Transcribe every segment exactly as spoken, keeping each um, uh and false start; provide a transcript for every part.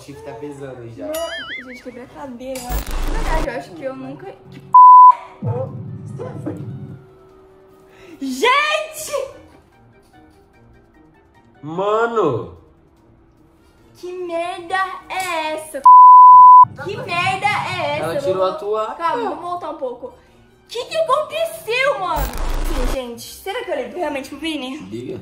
chifre tá pesando aí já. Não, gente, quebrei a cadeira. Na verdade, eu acho que eu nunca... Que p... Ô, Stephanie. Gente! Mano! Que merda é essa? Que merda é essa? Ela tirou a tua... Calma, vamos voltar um pouco. O que que aconteceu, mano? Sim, gente, será que eu ligo realmente pro Vini? Liga.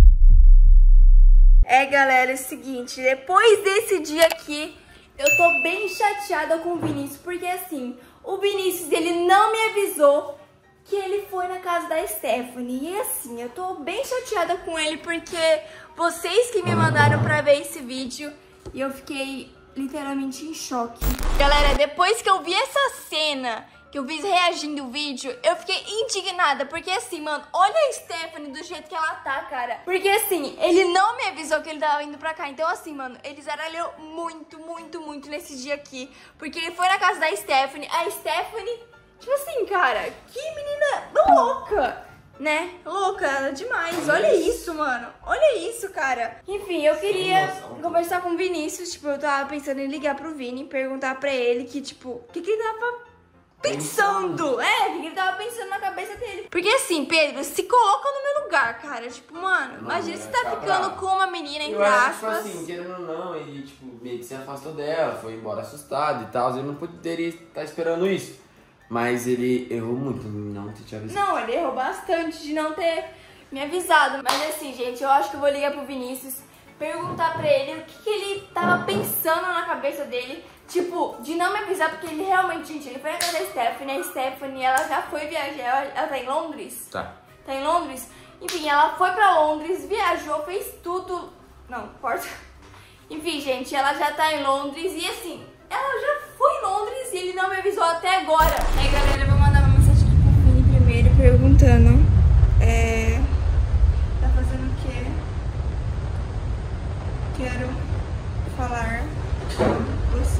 É, galera, é o seguinte, depois desse dia aqui, eu tô bem chateada com o Vinícius, porque assim, o Vinícius, ele não me avisou que ele foi na casa da Stephanie. E assim, eu tô bem chateada com ele, porque vocês que me mandaram pra ver esse vídeo, e eu fiquei literalmente em choque. Galera, depois que eu vi essa cena, que eu vi reagindo o vídeo, eu fiquei indignada, porque assim, mano, olha a Stephanie do jeito que ela tá, cara. Porque assim, ele não me avisou que ele tava indo pra cá, então assim, mano, ele zaralhou muito, muito, muito nesse dia aqui, porque ele foi na casa da Stephanie, a Stephanie, tipo assim, cara, que menina louca, né? Louca demais, olha isso, mano, olha isso, cara. Enfim, eu queria conversar com o Vinícius, tipo, eu tava pensando em ligar pro Vini, perguntar pra ele que, tipo, o que que ele tava pensando, é, o que ele tava pensando na cabeça dele. Porque assim, Pedro, se coloca no meu lugar, cara. Tipo, mano, imagina você tá ficando com uma menina, entre aspas. Eu acho que, tipo assim, querendo ou não, ele, tipo, meio que se afastou dela, foi embora assustado e tal. Ele não poderia estar esperando isso. Mas ele errou muito em não ter te avisado. Não, ele errou bastante de não ter me avisado. Mas assim, gente, eu acho que eu vou ligar pro Vinícius, perguntar pra ele o que, que ele tava pensando na cabeça dele. Tipo, de não me avisar, porque ele realmente, gente, ele foi na casa da Stephanie, a Stephanie, ela já foi viajar, ela, ela tá em Londres? Tá. Tá em Londres? Enfim, ela foi pra Londres, viajou, fez tudo... Não, porta. Enfim, gente, ela já tá em Londres e assim, ela já foi em Londres e ele não me avisou até agora. Aí, galera, eu vou mandar uma mensagem aqui pro Vini primeiro, perguntando, é... tá fazendo o quê? Quero falar com você.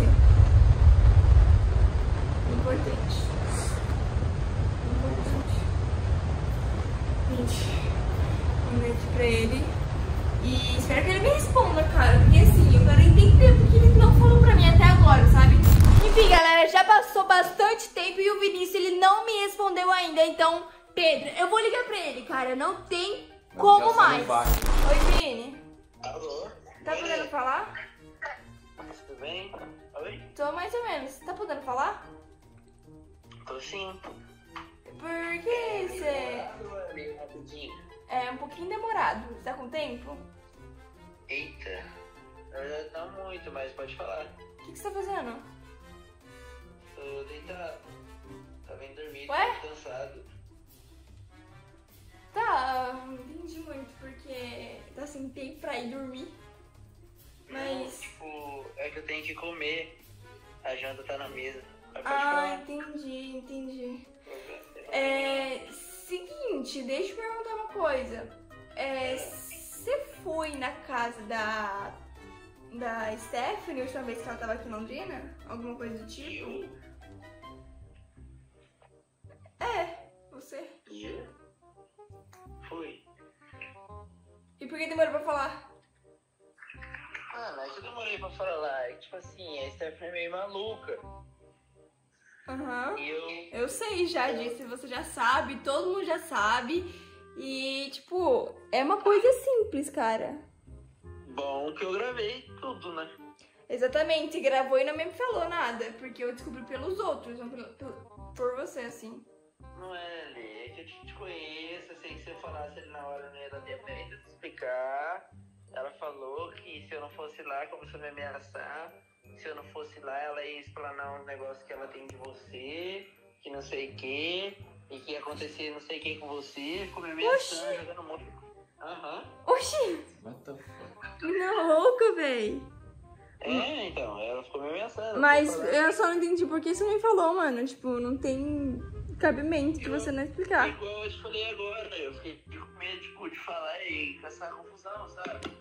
Importante. Importante. Gente, mandei aqui pra ele. E espero que ele me responda, cara. Porque assim, eu quero entender porque ele não falou pra mim até agora, sabe? Enfim, galera, já passou bastante tempo e o Vinícius, ele não me respondeu ainda. Então, Pedro, eu vou ligar pra ele, cara. Não tem como mais. Oi, Vini. Alô? Tá podendo falar? Tudo bem? Oi? Tô mais ou menos. Tá podendo falar? Tô sim. Por que você... Bem rapidinho. É um pouquinho demorado. Você tá com tempo? Eita. Uh, não muito, mas pode falar. O que, que você tá fazendo? Tô deitado. Tá bem dormido, Ué? tô cansado. Tá, não entendi muito porque tá sem tempo pra ir dormir. Não, Mas... tipo, é que eu tenho que comer. A janta tá na mesa. Mas pode Ah, falar. entendi, entendi. É... Seguinte, deixa eu perguntar uma coisa. É... Você foi na casa da... da Stephanie a última vez que ela tava aqui em Londrina? Alguma coisa do tipo? Eu? É, você. Eu? Fui. E por que demorou pra falar? Ah, não é que eu demorei pra falar. É que, tipo assim, a Stephanie é meio maluca. Aham. E eu... Eu sei já disso, você já sabe, todo mundo já sabe. E, tipo, é uma coisa simples, cara. Bom que eu gravei tudo, né? Exatamente, gravou e não me falou nada, porque eu descobri pelos outros, não pelo- pelo- por você, assim. Não é, Lê, é que eu te conheço, eu sei que se eu falasse ali na hora não ia dar tempo ainda de explicar. Ela falou que se eu não fosse lá, começou a me ameaçar. Se eu não fosse lá, ela ia explanar uns negócios que ela tem de você, que não sei o que, e que ia acontecer não sei o que com você, ficou me ameaçando, Oxi. jogando um monte. Aham. Oxi, What the fuck? menina louca, véi. É, então, ela ficou me ameaçando. Mas ficou falando- eu só não entendi por que você não me falou, mano. Tipo, não tem cabimento de você não explicar. Igual eu te falei agora, eu fiquei com medo tipo, de falar e caçar confusão, sabe?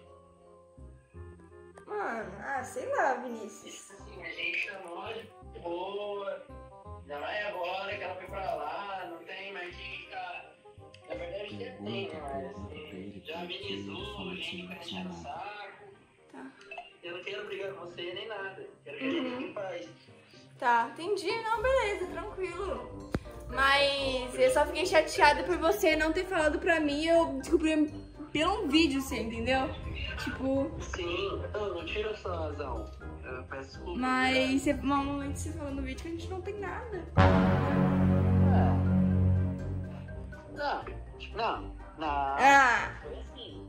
Mano, ah, sei lá, Vinícius. Assim, a gente chamou de boa, ainda mais agora que ela foi pra lá, não tem mais que ficar. Na verdade até tem, né? Mas assim, já amenizou, a gente fica enchendo o saco. Tá. Eu não quero brigar com você nem nada. Quero que a gente fique em paz. Tá, entendi. Não, beleza, tranquilo. Mas eu só fiquei chateada por você não ter falado pra mim. Eu descobri pelo um vídeo, você entendeu? Tipo... Sim, não, não tira a sua razão. Eu peço desculpa. Mas você, uma momento você falou no vídeo que a gente não tem nada. Não, não, não. Ah. Não foi assim.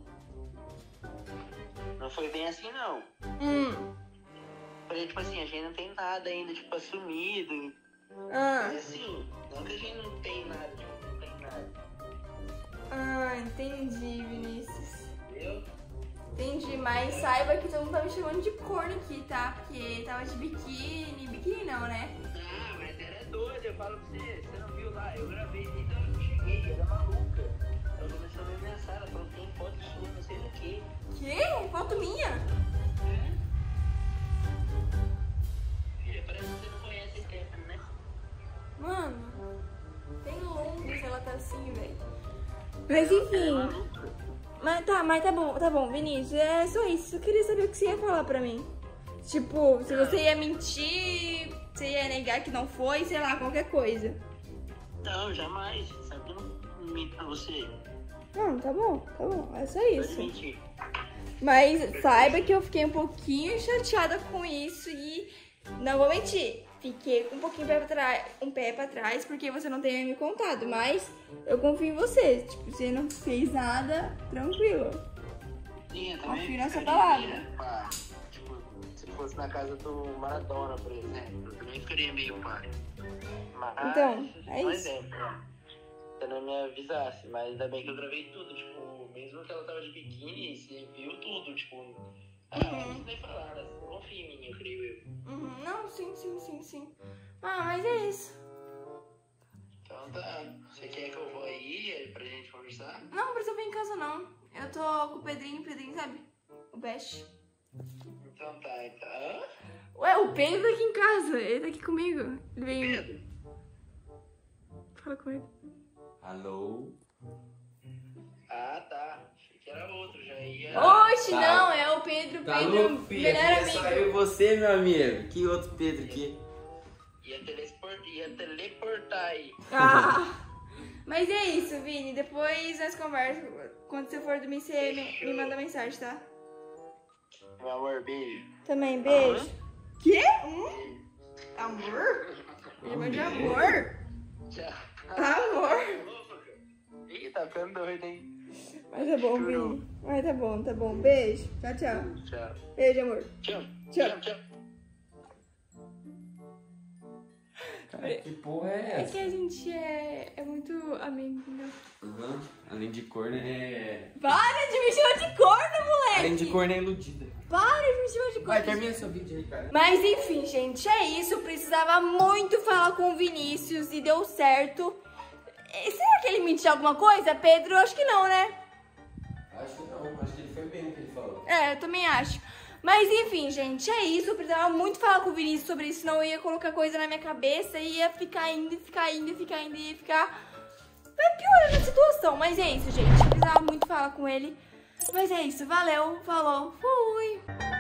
Não foi bem assim, não. Hum. Falei, tipo assim, a gente não tem nada ainda, tipo, assumido. Ah. Mas assim, não que a gente não tem nada, tipo, não tem nada. Ah, entendi, Vinícius. Entendeu? Entendi, mas saiba que todo mundo tá me chamando de corno aqui, tá? Porque tava de biquíni. Biquíni não, né? Ah, mas ela é doida, eu falo pra você. Você não viu lá? Eu gravei, então eu cheguei, ela é maluca. Ela começou a me ameaçar, ela falou que tem foto sua, não sei do que. Que? Foto minha? Filha, parece que você não conhece a Stephanie, né? Mano, tem longos ela tá assim, velho. Mas Ela é enfim. maluca. Mas tá, mas tá bom, tá bom, Vinícius. É só isso. Eu queria saber o que você ia falar pra mim. Tipo, se você ia mentir, você ia negar que não foi, sei lá, qualquer coisa. Não, jamais. Sabe que eu não minto pra você. Não, tá bom, tá bom. É só Pode isso. mentir. Mas saiba que eu fiquei um pouquinho chateada com isso e não vou mentir. Fiquei um pouquinho pé pra trás, um pé pra trás porque você não tenha me contado, mas eu confio em você. Tipo, você não fez nada, tranquilo. Sim, eu também Confio na sua ficaria, palavra. pá. Tipo, se fosse na casa do Maradona, por exemplo, eu também ficaria meio pá. Mas, Então, é um isso. exemplo, ó. Você não me avisasse, mas ainda bem que eu gravei tudo, tipo, mesmo que ela tava de biquíni, você viu tudo, tipo. Ah, não preciso nem falar, né? Confia em mim, eu creio eu. Uhum, não, sim, sim, sim, sim. Ah, mas é isso. Então tá. Você quer que eu vou aí pra gente conversar? Não, não precisa vir em casa, não. Eu tô com o Pedrinho, o Pedrinho, sabe? O Best. Então tá, então. Hã? Ué, o Pedro tá aqui em casa. Ele tá aqui comigo. Ele veio... Pedro? Fala com ele. Alô? Ah, tá. Achei que era outro, já ia. Oxe, Tá. não, é o Pedro, Tá Pedro, louco, filho? melhor Aqui é só amigo. eu e você, meu amigo. Que outro Pedro aqui? Ia, telesport... ia teleportar aí. Ah, mas é isso, Vini. Depois nós conversamos. Quando você for dormir, você me, me manda mensagem, tá? Meu amor, beijo. Também, beijo. Quê? Hum? Amor? Me chama de amor. Tchau. Amor. Ih, tá ficando doido, hein? Mas tá bom, Vini. Mas tá bom, tá bom. Beijo. Tchau, tchau. Tchau. Beijo, amor. Tchau. Tchau. Tchau, tchau. Cara, que porra é É essa? que a gente é, é muito amigo, entendeu? Uhum. Além de corno é... Para de me chamar de corno, moleque! Além de corno é iludida. Para de me chamar de corno. Vai, termina seu vídeo aí, cara. Mas enfim, gente, é isso. Eu precisava muito falar com o Vinícius e deu certo. E será que ele mentiu alguma coisa, Pedro? Eu acho que não, né? Acho que não, acho que ele foi bem no que ele falou. É, eu também acho. Mas enfim, gente, é isso. Eu precisava muito falar com o Vinícius sobre isso, senão eu ia colocar coisa na minha cabeça e ia ficar indo, e ficar indo, e ficar indo, e ia ficar... Vai piorando a situação. Mas é isso, gente. Eu precisava muito falar com ele. Mas é isso. Valeu, falou, fui!